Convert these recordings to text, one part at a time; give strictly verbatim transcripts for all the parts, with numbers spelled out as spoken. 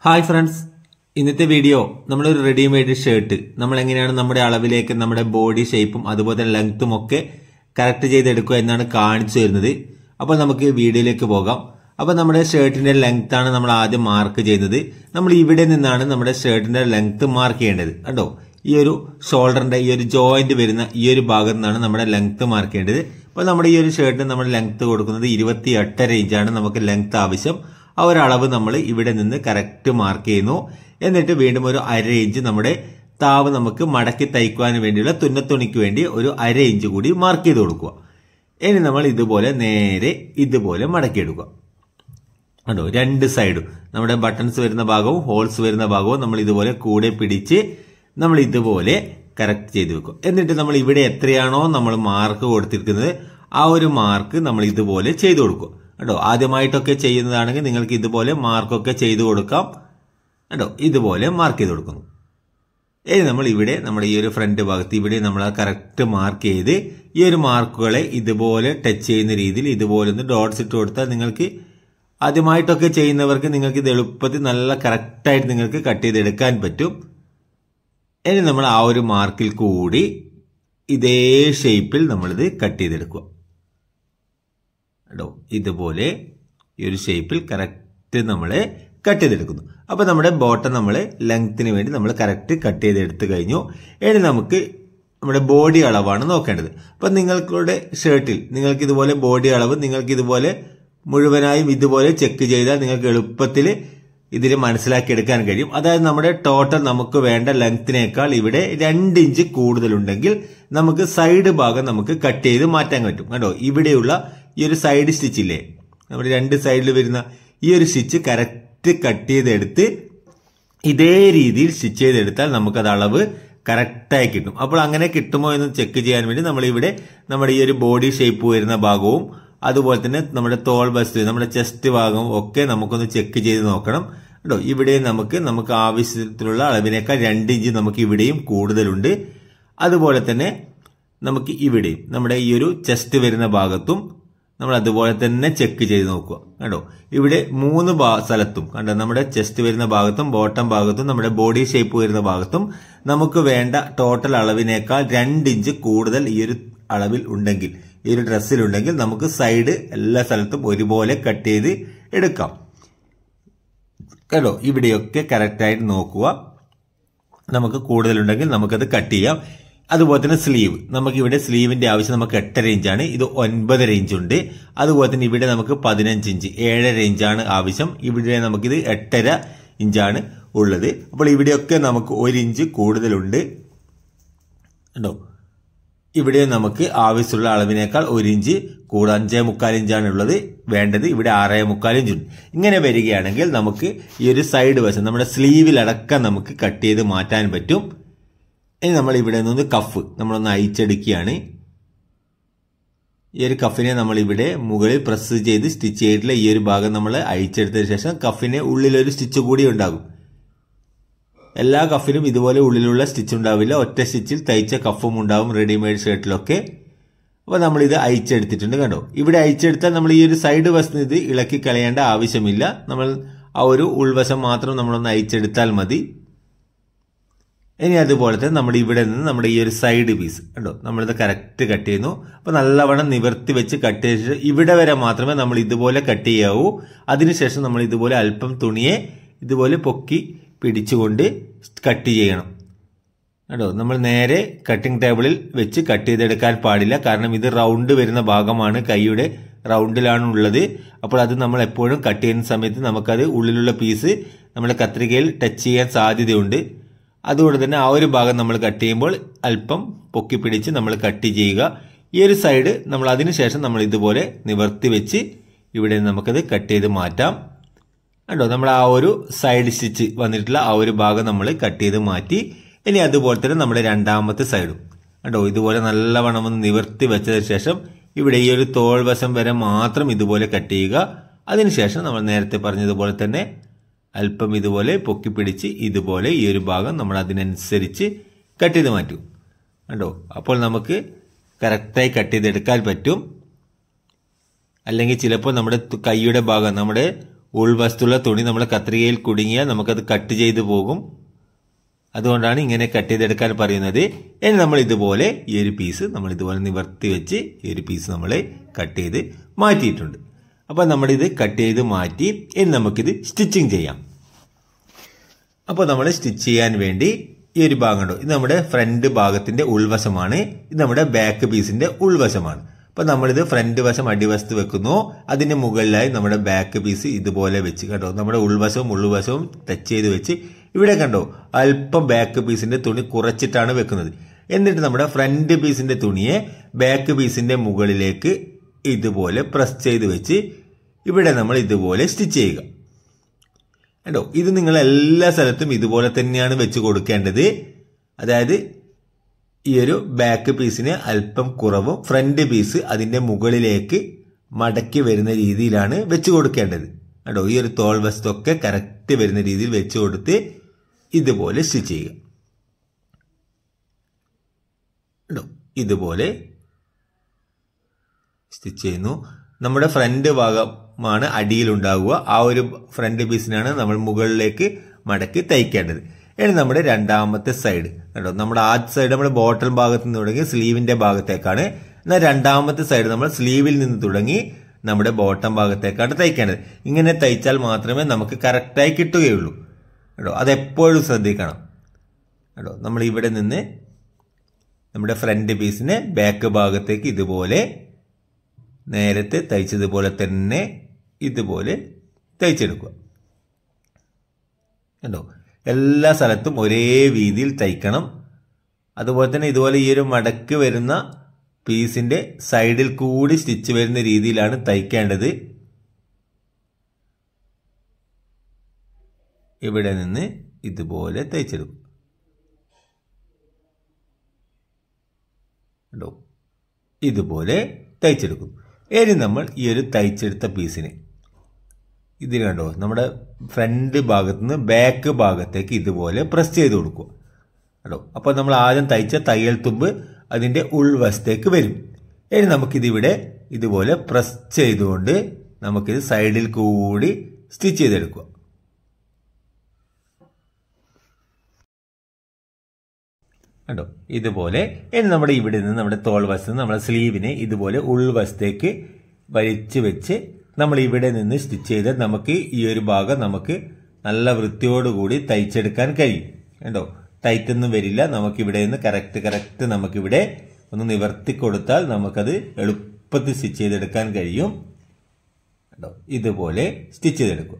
Hi friends, ഇന്നത്തെ video നമ്മളൊരു readymade shirt നമ്മൾ എങ്ങനെയാണ് നമ്മുടെ അളവിലേക്ക് നമ്മുടെ ബോഡി ഷേപ്പും അതുപോലെ തന്നെ ലെങ്ത്തും ഒക്കെ കറക്റ്റ് ചെയ്തെടുക്കുക എന്നാണ് കാണിച്ചു തരുന്നത്. അപ്പോൾ നമുക്ക് വീഡിയോയിലേക്ക് പോകാം. അപ്പോൾ നമ്മുടെ ഷർട്ടിന്റെ ലെങ്ത് ആണ് നമ്മൾ ആദ്യം മാർക്ക് ചെയ്യുന്നത്. നമ്മൾ ഇവിടെ നിന്നാണ് നമ്മുടെ ഷർട്ടിന്റെ ലെങ്ത് മാർക്ക് ചെയ്യേണ്ടത്. കണ്ടോ, ഈ ഒരു ഷോൾഡറിന്റെ ഈ ഒരു ജോയിന്റ് വരുന്ന ഈ ഒരു ഭാഗത്ത് നിന്നാണ് നമ്മുടെ ലെങ്ത് മാർക്ക് ചെയ്യേണ്ടത്. അപ്പോൾ നമ്മുടെ ഈ ഒരു ഷർട്ടിന് നമ്മൾ ലെങ്ത് കൊടുക്കുന്നത് ഇരുപത്തി എട്ടര ഇഞ്ചാണ് നമുക്ക് ലെങ്ത് ആവശ്യം. ആ ഒരു അളവ് നമ്മൾ ഇവിടെ നിന്ന് കറക്റ്റ് മാർക്ക് ചെയ്യുന്നു. എന്നിട്ട് വീണ്ടും ഒരു അര ഇഞ്ച് നമ്മുടെ താവ് നമുക്ക് മടക്കി തയ്ക്കുവാൻ വേണ്ടിയുള്ള തുന്നത്തുണിക്ക് വേണ്ടി ഒരു അര ഇഞ്ച് കൂടി മാർക്ക് ചെയ്ത് കൊടുക്കുക. ഇനി നമ്മൾ ഇതുപോലെ നേരെ ഇതുപോലെ മടക്കിയെടുക്കുക. കണ്ടോ, രണ്ട് സൈഡും നമ്മുടെ ബട്ടൺസ് വരുന്ന ഭാഗവും ഹോൾസ് വരുന്ന ഭാഗവും നമ്മൾ ഇതുപോലെ കൂടെ പിടിച്ച് നമ്മൾ ഇതുപോലെ കറക്റ്റ് ചെയ്ത് വെക്കും. എന്നിട്ട് നമ്മൾ ഇവിടെ എത്രയാണോ നമ്മൾ മാർക്ക് കൊടുത്തിരിക്കുന്നത് ആ ഒരു മാർക്ക് നമ്മൾ ഇതുപോലെ ചെയ്തു കൊടുക്കുക. കേട്ടോ, ആദ്യമായിട്ടൊക്കെ ചെയ്യുന്നതാണെങ്കിൽ നിങ്ങൾക്ക് ഇതുപോലെ മാർക്കൊക്കെ ചെയ്തു കൊടുക്കാം. കേട്ടോ, ഇതുപോലെ മാർക്ക് ചെയ്ത് കൊടുക്കുന്നു. ഇനി നമ്മൾ ഇവിടെ നമ്മുടെ ഈ ഒരു ഫ്രണ്ട് ഭാഗത്ത് ഇവിടെ നമ്മൾ കറക്റ്റ് മാർക്ക് ചെയ്ത് ഈ ഒരു മാർക്കുകളെ ഇതുപോലെ ടച്ച് ചെയ്യുന്ന രീതിയിൽ ഇതുപോലെ ഒന്ന് ഡോട്ട്സ് ഇട്ട് കൊടുത്താൽ നിങ്ങൾക്ക് ആദ്യമായിട്ടൊക്കെ ചെയ്യുന്നവർക്ക് നിങ്ങൾക്ക് ഇത് എളുപ്പത്തിൽ നല്ല കറക്റ്റായിട്ട് നിങ്ങൾക്ക് കട്ട് ചെയ്തെടുക്കാൻ പറ്റും. ഇനി നമ്മൾ ആ ഒരു മാർക്കിൽ കൂടി ഇതേ ഷേപ്പിൽ നമ്മളിത് കട്ട് ചെയ്തെടുക്കുക. കേട്ടോ, ഇതുപോലെ ഈ ഒരു ഷേപ്പിൽ കറക്റ്റ് നമ്മൾ കട്ട് ചെയ്തെടുക്കുന്നു. അപ്പൊ നമ്മുടെ ബോട്ടം നമ്മൾ ലെങ്ത്തിന് വേണ്ടി നമ്മൾ കറക്റ്റ് കട്ട് ചെയ്തെടുത്ത് കഴിഞ്ഞു. ഇനി നമുക്ക് നമ്മുടെ ബോഡി അളവാണ് നോക്കേണ്ടത്. അപ്പൊ നിങ്ങളുടെ ഷർട്ടിൽ നിങ്ങൾക്ക് ഇതുപോലെ ബോഡി അളവ് നിങ്ങൾക്ക് ഇതുപോലെ മുഴുവനായും ഇതുപോലെ ചെക്ക് ചെയ്താൽ നിങ്ങൾക്ക് എളുപ്പത്തിൽ ഇതിൽ മനസ്സിലാക്കിയെടുക്കാൻ കഴിയും. അതായത് നമ്മുടെ ടോട്ടൽ നമുക്ക് വേണ്ട ലെങ്ത്തിനേക്കാൾ ഇവിടെ രണ്ട് ഇഞ്ച് കൂടുതലുണ്ടെങ്കിൽ നമുക്ക് സൈഡ് ഭാഗം നമുക്ക് കട്ട് ചെയ്ത് മാറ്റാൻ പറ്റും. കണ്ടോ, ഇവിടെയുള്ള ഈ ഒരു സൈഡ് സ്റ്റിച്ച് ഇല്ലേ, നമ്മുടെ രണ്ട് സൈഡിൽ വരുന്ന ഈ ഒരു സ്റ്റിച്ച് കറക്റ്റ് കട്ട് ചെയ്തെടുത്ത് ഇതേ രീതിയിൽ സ്റ്റിച്ച് ചെയ്തെടുത്താൽ നമുക്കത് അളവ് കറക്റ്റായി കിട്ടും. അപ്പോൾ അങ്ങനെ കിട്ടുമോ എന്ന് ചെക്ക് ചെയ്യാൻ വേണ്ടി നമ്മൾ ഇവിടെ നമ്മുടെ ഈ ഒരു ബോഡി ഷേപ്പ് വരുന്ന ഭാഗവും അതുപോലെ തന്നെ നമ്മുടെ തോൾ ബസ്റ്റ് നമ്മുടെ ചെസ്റ്റ് ഭാഗവും ഒക്കെ നമുക്കൊന്ന് ചെക്ക് ചെയ്ത് നോക്കണം. കേട്ടോ, ഇവിടെ നമുക്ക് നമുക്ക് ആവശ്യത്തിലുള്ള അളവിനേക്കാൾ രണ്ട് ഇഞ്ച് നമുക്ക് ഇവിടെയും കൂടുതലുണ്ട്. അതുപോലെ തന്നെ നമുക്ക് ഇവിടെയും നമ്മുടെ ഈ ഒരു ചെസ്റ്റ് വരുന്ന ഭാഗത്തും നമ്മൾ അതുപോലെ തന്നെ ചെക്ക് ചെയ്ത് നോക്കുക. കണ്ടോ, ഇവിടെ മൂന്ന് സ്ഥലത്തും കണ്ടോ നമ്മുടെ ചെസ്റ്റ് വരുന്ന ഭാഗത്തും ബോട്ടം ഭാഗത്തും നമ്മുടെ ബോഡി ഷേപ്പ് വരുന്ന ഭാഗത്തും നമുക്ക് വേണ്ട ടോട്ടൽ അളവിനേക്കാൾ രണ്ട് ഇഞ്ച് കൂടുതൽ ഈ ഒരു അളവിൽ ഉണ്ടെങ്കിൽ ഈ ഒരു ഡ്രസ്സിലുണ്ടെങ്കിൽ നമുക്ക് സൈഡ് എല്ലാ സ്ഥലത്തും ഒരുപോലെ കട്ട് ചെയ്ത് എടുക്കാം. കേട്ടോ, ഇവിടെയൊക്കെ കറക്റ്റായിട്ട് നോക്കുക. നമുക്ക് കൂടുതലുണ്ടെങ്കിൽ നമുക്കത് കട്ട് ചെയ്യാം. അതുപോലെ തന്നെ സ്ലീവ്, നമുക്ക് ഇവിടെ സ്ലീവിന്റെ ആവശ്യം നമുക്ക് എട്ടര ഇഞ്ചാണ്, ഇത് ഒൻപതര ഇഞ്ചുണ്ട്. അതുപോലെ തന്നെ ഇവിടെ നമുക്ക് പതിനഞ്ച് ഇഞ്ച് ഏഴര ഇഞ്ചാണ് ആവശ്യം. ഇവിടെ നമുക്കിത് എട്ടര ഇഞ്ചാണ് ഉള്ളത്. അപ്പോൾ ഇവിടെയൊക്കെ നമുക്ക് ഒരു ഇഞ്ച് കൂടുതലുണ്ട്. കേട്ടോ, ഇവിടെ നമുക്ക് ആവശ്യമുള്ള അളവിനേക്കാൾ ഒരു ഇഞ്ച് കൂടുതൽ അഞ്ചേ മുക്കാൽ ഇഞ്ചാണ് ഉള്ളത് വേണ്ടത്. ഇവിടെ ആറേ മുക്കാൽ ഇഞ്ചുണ്ട്. ഇങ്ങനെ വരികയാണെങ്കിൽ നമുക്ക് ഈ ഒരു സൈഡ് വശം നമ്മുടെ സ്ലീവിലടക്കം നമുക്ക് കട്ട് ചെയ്ത് മാറ്റാൻ പറ്റും. ഇനി നമ്മൾ ഇവിടെ നിന്ന് കഫ് നമ്മളൊന്ന് അയച്ചെടുക്കുകയാണ്. ഈ ഒരു കഫിനെ നമ്മൾ ഇവിടെ മുകളിൽ പ്രസ് ചെയ്ത് സ്റ്റിച്ച് ചെയ്തിട്ടുള്ള ഈ ഒരു ഭാഗം നമ്മൾ അയച്ചെടുത്തതിന് ശേഷം കഫിന് ഉള്ളിലൊരു സ്റ്റിച്ച് കൂടി ഉണ്ടാകും. എല്ലാ കഫിനും ഇതുപോലെ ഉള്ളിലുള്ള സ്റ്റിച്ച് ഉണ്ടാവില്ല, ഒറ്റ സ്റ്റിച്ചിൽ തയ്ച്ച കഫും ഉണ്ടാവും റെഡിമെയ്ഡ് ഷർട്ടിലൊക്കെ. അപ്പോൾ നമ്മൾ ഇത് അയച്ചെടുത്തിട്ടുണ്ട്. കണ്ടോ, ഇവിടെ അയച്ചെടുത്താൽ നമ്മൾ ഈ ഒരു സൈഡ് വശം ഇത് ഇളക്കി കളയേണ്ട ആവശ്യമില്ല. നമ്മൾ ആ ഒരു ഉൾവശം മാത്രം നമ്മളൊന്ന് അയച്ചെടുത്താൽ മതി. ഇനി അതുപോലെ തന്നെ നമ്മുടെ ഇവിടെ നിന്ന് നമ്മുടെ ഈ ഒരു സൈഡ് പീസ് കണ്ടോ നമ്മളിത് കറക്റ്റ് കട്ട് ചെയ്യുന്നു. അപ്പൊ നല്ലവണ്ണം നിവർത്തി വെച്ച് കട്ട് ചെയ്തിട്ട് ഇവിടെ വരെ മാത്രമേ നമ്മൾ ഇതുപോലെ കട്ട് ചെയ്യാവൂ. അതിനുശേഷം നമ്മൾ ഇതുപോലെ അല്പം തുണിയെ ഇതുപോലെ പൊക്കി പിടിച്ചുകൊണ്ട് കട്ട് ചെയ്യണം. കേട്ടോ, നമ്മൾ നേരെ കട്ടിംഗ് ടേബിളിൽ വെച്ച് കട്ട് ചെയ്തെടുക്കാൻ പാടില്ല. കാരണം ഇത് റൗണ്ട് വരുന്ന ഭാഗമാണ്, കൈയുടെ റൗണ്ടിലാണ് ഉള്ളത്. അപ്പോൾ അത് നമ്മൾ എപ്പോഴും കട്ട് ചെയ്യുന്ന സമയത്ത് നമുക്കത് ഉള്ളിലുള്ള പീസ് നമ്മുടെ കത്രികയിൽ ടച്ച് ചെയ്യാൻ സാധ്യതയുണ്ട്. അതുകൊണ്ട് തന്നെ ആ ഒരു ഭാഗം നമ്മൾ കട്ട് ചെയ്യുമ്പോൾ അല്പം പൊക്കി പിടിച്ച് നമ്മൾ കട്ട് ചെയ്യുക. ഈ ഒരു സൈഡ് നമ്മൾ അതിനുശേഷം നമ്മൾ ഇതുപോലെ നിവർത്തി വെച്ച് ഇവിടെ നമുക്കത് കട്ട് ചെയ്ത് മാറ്റാം. കണ്ടോ, നമ്മൾ ആ ഒരു സൈഡ് സ്റ്റിച്ച് വന്നിട്ടുള്ള ആ ഒരു ഭാഗം നമ്മൾ കട്ട് ചെയ്ത് മാറ്റി. ഇനി അതുപോലെ തന്നെ നമ്മുടെ രണ്ടാമത്തെ സൈഡും കണ്ടോ ഇതുപോലെ നല്ലവണ്ണം ഒന്ന് നിവർത്തി വെച്ചതിന് ശേഷം ഇവിടെ ഈ ഒരു തോൾ വശം വരെ മാത്രം ഇതുപോലെ കട്ട് ചെയ്യുക. അതിനുശേഷം നമ്മൾ നേരത്തെ പറഞ്ഞതുപോലെ തന്നെ അല്പം ഇതുപോലെ പൊക്കി പിടിച്ച് ഇതുപോലെ ഈ ഒരു ഭാഗം നമ്മൾ അതിനനുസരിച്ച് കട്ട് ചെയ്ത് മാറ്റും. കണ്ടോ, അപ്പോൾ നമുക്ക് കറക്റ്റായി കട്ട് ചെയ്തെടുക്കാൻ പറ്റും. അല്ലെങ്കിൽ ചിലപ്പോൾ നമ്മുടെ കൈയുടെ ഭാഗം നമ്മുടെ ഉൾവശത്തുള്ള തുണി നമ്മൾ കത്രികയിൽ കുടുങ്ങിയാൽ നമുക്കത് കട്ട് ചെയ്ത് പോകും. അതുകൊണ്ടാണ് ഇങ്ങനെ കട്ട് ചെയ്തെടുക്കാൻ പറയുന്നത്. ഇനി നമ്മൾ ഇതുപോലെ ഈ ഒരു പീസ് നമ്മൾ ഇതുപോലെ നിവർത്തി വെച്ച് ഈ ഒരു പീസ് നമ്മൾ കട്ട് ചെയ്ത് മാറ്റിയിട്ടുണ്ട്. അപ്പോൾ നമ്മളിത് കട്ട് ചെയ്ത് മാറ്റി ഇനി നമുക്കിത് സ്റ്റിച്ചിങ് ചെയ്യാം. അപ്പോൾ നമ്മൾ സ്റ്റിച്ച് ചെയ്യാൻ വേണ്ടി ഈ ഒരു ഭാഗം കണ്ടോ, ഇത് നമ്മുടെ ഫ്രണ്ട് ഭാഗത്തിന്റെ ഉൾവശമാണ്, ഇത് നമ്മുടെ ബാക്ക് പീസിന്റെ ഉൾവശമാണ്. അപ്പൊ നമ്മളിത് ഫ്രണ്ട് വശം അടിവശത്ത് വെക്കുന്നു, അതിന്റെ മുകളിലായി നമ്മുടെ ബാക്ക് പീസ് ഇതുപോലെ വെച്ച് കണ്ടോ, നമ്മുടെ ഉൾവശവും ഉൾവശവും ടച്ച് ചെയ്ത് വെച്ച് ഇവിടെ കണ്ടോ അല്പം ബാക്ക് പീസിന്റെ തുണി കുറച്ചിട്ടാണ് വെക്കുന്നത്. എന്നിട്ട് നമ്മുടെ ഫ്രണ്ട് പീസിന്റെ തുണിയെ ബാക്ക് പീസിന്റെ മുകളിലേക്ക് ഇതുപോലെ പ്രസ് ചെയ്ത് വെച്ച് ഇവിടെ നമ്മൾ ഇതുപോലെ സ്റ്റിച്ച് ചെയ്യുക. കണ്ടോ, ഇത് നിങ്ങൾ എല്ലാ സ്ഥലത്തും ഇതുപോലെ തന്നെയാണ് വെച്ച് കൊടുക്കേണ്ടത്. അതായത് ഈ ഒരു ബാക്ക് പീസിന് അല്പം കുറവും ഫ്രണ്ട് പീസ് അതിന്റെ മുകളിലേക്ക് മടക്കി വരുന്ന രീതിയിലാണ് വെച്ച് കൊടുക്കേണ്ടത്. കണ്ടോ, ഈ ഒരു തോൾ വശത്തൊക്കെ കറക്റ്റ് വരുന്ന രീതിയിൽ വെച്ച് കൊടുത്ത് ഇതുപോലെ സ്റ്റിച്ച് ചെയ്യുക. കണ്ടോ, ഇതുപോലെ സ്റ്റിച്ച് ചെയ്യുന്നു. നമ്മുടെ ഫ്രണ്ട് ഭാഗമാണ് അടിയിലുണ്ടാവുക, ആ ഒരു ഫ്രണ്ട് പീസിനാണ് നമ്മൾ മുകളിലേക്ക് മടക്കി തയ്ക്കേണ്ടത്. ഇനി നമ്മുടെ രണ്ടാമത്തെ സൈഡ് കണ്ടോ, നമ്മുടെ ആദ്യ സൈഡ് നമ്മൾ ബോട്ടം ഭാഗത്ത് നിന്ന് തുടങ്ങി സ്ലീവിന്റെ ഭാഗത്തേക്കാണ്. എന്നാൽ രണ്ടാമത്തെ സൈഡ് നമ്മൾ സ്ലീവിൽ നിന്ന് തുടങ്ങി നമ്മുടെ ബോട്ടം ഭാഗത്തേക്കാണ് തയ്ക്കേണ്ടത്. ഇങ്ങനെ തയ്ച്ചാൽ മാത്രമേ നമുക്ക് കറക്റ്റായി കിട്ടുകയുള്ളൂ കേട്ടോ, അതെപ്പോഴും ശ്രദ്ധിക്കണം കേട്ടോ. നമ്മൾ ഇവിടെ നിന്ന് നമ്മുടെ ഫ്രണ്ട് പീസിനെ ബാക്ക് ഭാഗത്തേക്ക് ഇതുപോലെ നേരത്തെ തയ്ച്ചതുപോലെ തന്നെ ഇതുപോലെ തയ്ച്ചെടുക്കുക കേട്ടോ. എല്ലാ സ്ഥലത്തും ഒരേ രീതിയിൽ തയ്ക്കണം. അതുപോലെ തന്നെ ഇതുപോലെ ഈ ഒരു മടക്ക് വരുന്ന പീസിന്റെ സൈഡിൽ കൂടി സ്റ്റിച്ച് വരുന്ന രീതിയിലാണ് തയ്ക്കേണ്ടത്. ഇവിടെ നിന്ന് ഇതുപോലെ തയ്ച്ചെടുക്കും കേട്ടോ, ഇതുപോലെ തയ്ച്ചെടുക്കും. ഇനി നമ്മൾ ഈ ഒരു തയ്ച്ചെടുത്ത പീസിനെ ഇതിന് കണ്ടോ നമ്മുടെ ഫ്രണ്ട് ഭാഗത്ത് നിന്ന് ബാക്ക് ഭാഗത്തേക്ക് ഇതുപോലെ പ്രസ് ചെയ്ത് കൊടുക്കുക കേട്ടോ. അപ്പോൾ നമ്മൾ ആദ്യം തയ്ച്ച തയ്യൽ തുമ്പ് അതിന്റെ ഉൾവശത്തേക്ക് വരും. ഇനി നമുക്കിതിവിടെ ഇതുപോലെ പ്രസ് ചെയ്തുകൊണ്ട് നമുക്കിത് സൈഡിൽ കൂടി സ്റ്റിച്ച് ചെയ്തെടുക്കുക കേട്ടോ, ഇതുപോലെ. ഇനി നമ്മുടെ ഇവിടെ നിന്ന് നമ്മുടെ തോൾ വശത്ത് നമ്മുടെ സ്ലീവിനെ ഇതുപോലെ ഉൾവശത്തേക്ക് വലിച്ചു വെച്ച് നമ്മൾ ഇവിടെ നിന്ന് സ്റ്റിച്ച് ചെയ്ത് നമുക്ക് ഈ ഒരു ഭാഗം നമുക്ക് നല്ല വൃത്തിയോടുകൂടി തയ്ച്ചെടുക്കാൻ കഴിയും കേട്ടോ. ടൈറ്റൊന്നും വരില്ല. നമുക്കിവിടെ നിന്ന് കറക്റ്റ് കറക്റ്റ് നമുക്കിവിടെ ഒന്ന് നിവർത്തി കൊടുത്താൽ നമുക്കത് എളുപ്പത്തിൽ സ്റ്റിച്ച് ചെയ്തെടുക്കാൻ കഴിയും കേട്ടോ. ഇതുപോലെ സ്റ്റിച്ച് ചെയ്തെടുക്കും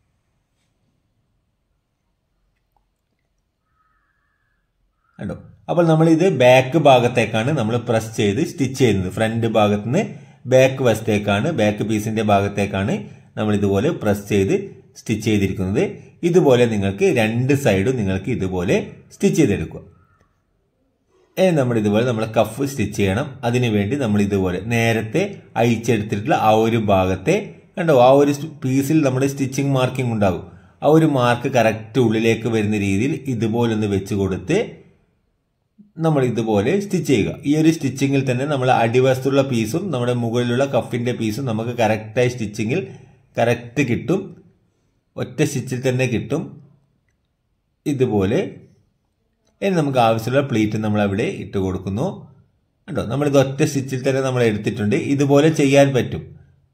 കേട്ടോ. അപ്പോൾ നമ്മൾ ഇത് ബാക്ക് ഭാഗത്തേക്കാണ് നമ്മൾ പ്രസ് ചെയ്ത് സ്റ്റിച്ച് ചെയ്യുന്നത്. ഫ്രണ്ട് ഭാഗത്ത് നിന്ന് ബാക്ക് വശത്തേക്കാണ്, ബാക്ക് പീസിന്റെ ഭാഗത്തേക്കാണ് നമ്മൾ ഇതുപോലെ പ്രസ് ചെയ്ത് സ്റ്റിച്ച് ചെയ്തിരിക്കുന്നത്. ഇതുപോലെ നിങ്ങൾക്ക് രണ്ട് സൈഡും നിങ്ങൾക്ക് ഇതുപോലെ സ്റ്റിച്ച് ചെയ്തെടുക്കുക. ഇനി നമ്മൾ ഇതുപോലെ നമ്മൾ കഫ് സ്റ്റിച്ച് ചെയ്യണം. അതിനുവേണ്ടി നമ്മൾ ഇതുപോലെ നേരത്തെ അയച്ചെടുത്തിട്ടുള്ള ആ ഒരു ഭാഗത്തെ കണ്ടോ, ആ ഒരു പീസിൽ നമ്മുടെ സ്റ്റിച്ചിങ് മാർക്കിംഗ് ഉണ്ടാകും. ആ ഒരു മാർക്ക് കറക്റ്റ് ഉള്ളിലേക്ക് വരുന്ന രീതിയിൽ ഇതുപോലെ ഒന്ന് വെച്ച് കൊടുത്ത് നമ്മൾ ഇതുപോലെ സ്റ്റിച്ച് ചെയ്യുക. ഈ ഒരു സ്റ്റിച്ചിങ്ങിൽ തന്നെ നമ്മൾ അടിവശത്തുള്ള പീസും നമ്മുടെ മുകളിലുള്ള കഫിന്റെ പീസും നമുക്ക് കറക്റ്റായി സ്റ്റിച്ചിങ്ങിൽ കറക്റ്റ് കിട്ടും. ഒറ്റ സ്റ്റിച്ചിൽ തന്നെ കിട്ടും ഇതുപോലെ. ഇനി നമുക്ക് ആവശ്യമുള്ള പ്ലീറ്റ് നമ്മൾ അവിടെ ഇട്ട് കൊടുക്കുന്നു കേട്ടോ. നമ്മളിത് ഒറ്റ സ്റ്റിച്ചിൽ തന്നെ നമ്മൾ എടുത്തിട്ടുണ്ട്. ഇതുപോലെ ചെയ്യാൻ പറ്റും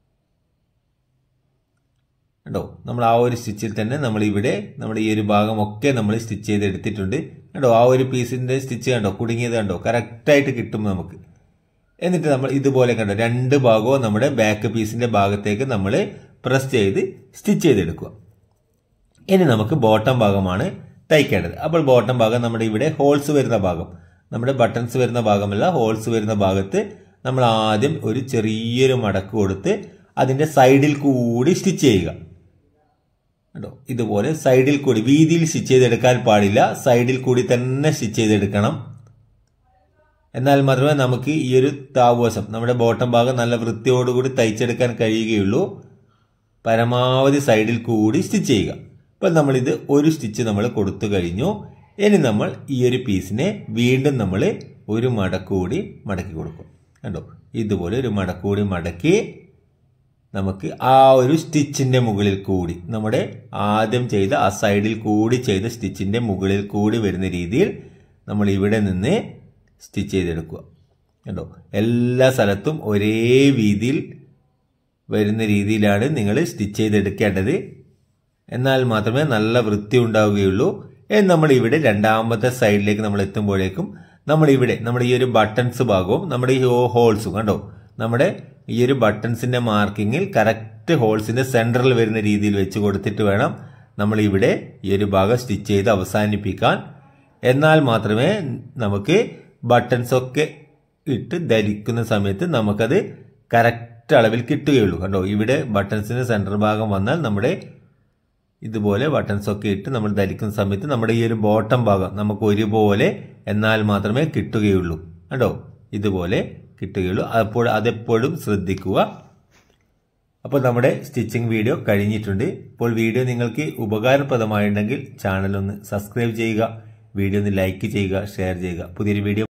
കേട്ടോ. നമ്മൾ ആ ഒരു സ്റ്റിച്ചിൽ തന്നെ നമ്മൾ ഇവിടെ നമ്മുടെ ഈ ഒരു ഭാഗമൊക്കെ നമ്മൾ സ്റ്റിച്ച് ചെയ്ത് എടുത്തിട്ടുണ്ട് കേട്ടോ. ആ ഒരു പീസിന്റെ സ്റ്റിച്ച് കണ്ടോ, കുടുങ്ങിയത് കണ്ടോ, കറക്റ്റായിട്ട് കിട്ടും നമുക്ക്. എന്നിട്ട് നമ്മൾ ഇതുപോലെ കണ്ടോ രണ്ട് ഭാഗവും നമ്മുടെ ബാക്ക് പീസിന്റെ ഭാഗത്തേക്ക് നമ്മൾ പ്രസ് ചെയ്ത് സ്റ്റിച്ച് ചെയ്തെടുക്കുക. ഇനി നമുക്ക് ബോട്ടം ഭാഗമാണ് തയ്ക്കേണ്ടത്. അപ്പോൾ ബോട്ടം ഭാഗം നമ്മുടെ ഇവിടെ ഹോൾസ് വരുന്ന ഭാഗം, നമ്മുടെ ബട്ടൺസ് വരുന്ന ഭാഗമല്ല, ഹോൾസ് വരുന്ന ഭാഗത്ത് നമ്മൾ ആദ്യം ഒരു ചെറിയൊരു മടക്ക് കൊടുത്ത് അതിന്റെ സൈഡിൽ കൂടി സ്റ്റിച്ച് ചെയ്യുക കേട്ടോ. ഇതുപോലെ സൈഡിൽ കൂടി, വീതിയിൽ സ്റ്റിച്ച് ചെയ്തെടുക്കാൻ പാടില്ല, സൈഡിൽ കൂടി തന്നെ സ്റ്റിച്ച് ചെയ്തെടുക്കണം. എന്നാൽ മാത്രമേ നമുക്ക് ഈ ഒരു താഴ്വശം നമ്മുടെ ബോട്ടം ഭാഗം നല്ല വൃത്തിയോടുകൂടി തയ്ച്ചെടുക്കാൻ കഴിയുകയുള്ളൂ. പരമാവധി സൈഡിൽ കൂടി സ്റ്റിച്ച് ചെയ്യുക. ഇപ്പം നമ്മളിത് ഒരു സ്റ്റിച്ച് നമ്മൾ കൊടുത്തു കഴിഞ്ഞു. ഇനി നമ്മൾ ഈ ഒരു പീസിനെ വീണ്ടും നമ്മൾ ഒരു മടക്കൂടി മടക്കി കൊടുക്കും കണ്ടോ. ഇതുപോലെ ഒരു മടക്കൂടി മടക്കി നമുക്ക് ആ ഒരു സ്റ്റിച്ചിന്റെ മുകളിൽ കൂടി നമ്മുടെ ആദ്യം ചെയ്ത ആ സൈഡിൽ കൂടി ചെയ്ത സ്റ്റിച്ചിന്റെ മുകളിൽ കൂടി വരുന്ന രീതിയിൽ നമ്മൾ ഇവിടെ നിന്ന് സ്റ്റിച്ച് ചെയ്തെടുക്കുക. കണ്ടോ, എല്ലാ സ്ഥലത്തും ഒരേ വീതിയിൽ വരുന്ന രീതിയിലാണ് നിങ്ങൾ സ്റ്റിച്ച് ചെയ്തെടുക്കേണ്ടത്. എന്നാൽ മാത്രമേ നല്ല വൃത്തി ഉണ്ടാവുകയുള്ളൂ. നമ്മൾ ഇവിടെ രണ്ടാമത്തെ സൈഡിലേക്ക് നമ്മൾ എത്തുമ്പോഴേക്കും നമ്മൾ ഇവിടെ നമ്മുടെ ഈ ഒരു ബട്ടൺസ് ഭാഗവും നമ്മുടെ ഈ ഹോൾസും കണ്ടോ, നമ്മുടെ ഈ ഒരു ബട്ടൺസിന്റെ മാർക്കിങ്ങിൽ കറക്റ്റ് ഹോൾസിന്റെ സെന്ററിൽ വരുന്ന രീതിയിൽ വെച്ച് കൊടുത്തിട്ട് വേണം നമ്മൾ ഇവിടെ ഈ ഒരു ഭാഗം സ്റ്റിച്ച് ചെയ്ത് അവസാനിപ്പിക്കാൻ. എന്നാൽ മാത്രമേ നമുക്ക് ബട്ടൺസ് ഒക്കെ ഇട്ട് ധരിക്കുന്ന സമയത്ത് നമുക്കത് കറക്റ്റ് അളവിൽ കിട്ടുകയുള്ളൂ. കണ്ടോ, ഇവിടെ ബട്ടൺസിന്റെ സെന്റർ ഭാഗം വന്നാൽ നമ്മുടെ ഇതുപോലെ ബട്ടൺസ് ഒക്കെ ഇട്ട് നമ്മൾ ധരിക്കുന്ന സമയത്ത് നമ്മുടെ ഈ ഒരു ബോട്ടം ഭാഗം നമുക്ക് ഒരുപോലെ എന്നാൽ മാത്രമേ കിട്ടുകയുള്ളൂ. കണ്ടോ, ഇതുപോലെ കിട്ടുകയുള്ളൂ. അപ്പോൾ അതെപ്പോഴും ശ്രദ്ധിക്കുക. അപ്പോൾ നമ്മുടെ സ്റ്റിച്ചിങ് വീഡിയോ കഴിഞ്ഞിട്ടുണ്ട്. ഇപ്പോൾ വീഡിയോ നിങ്ങൾക്ക് ഉപകാരപ്രദമായിട്ടുണ്ടെങ്കിൽ ചാനൽ ഒന്ന് സബ്സ്ക്രൈബ് ചെയ്യുക, വീഡിയോ ഒന്ന് ലൈക്ക് ചെയ്യുക, ഷെയർ ചെയ്യുക. പുതിയൊരു വീഡിയോ